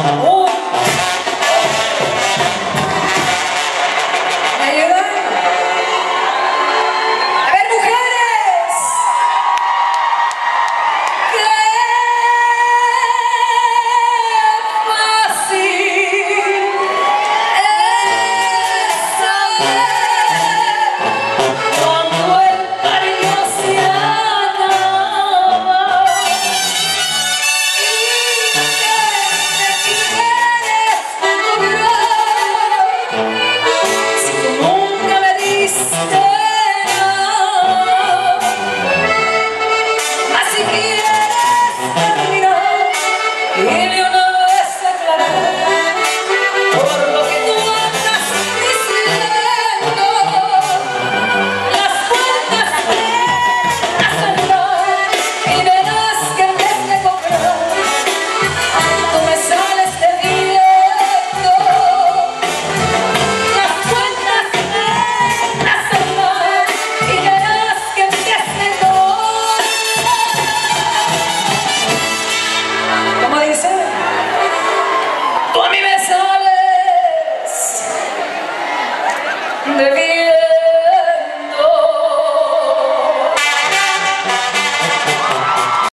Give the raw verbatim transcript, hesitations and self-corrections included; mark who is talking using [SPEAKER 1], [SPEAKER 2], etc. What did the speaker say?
[SPEAKER 1] Uh. ¿Me ayudan? A ver, mujeres. Qué fácil es saber cuando el cariño se acaba y que te quieres lograr si tú nunca me diste nada. Así quieres terminar y de una vez aclarar por lo que tú andas diciendo. Las puertas de saldrán y verás que en vez de comprar tú me sales debiendo. Las puertas de saldrán y verás que en vez de comprar, ¿cómo dice? Tú a mí me sales debiendo.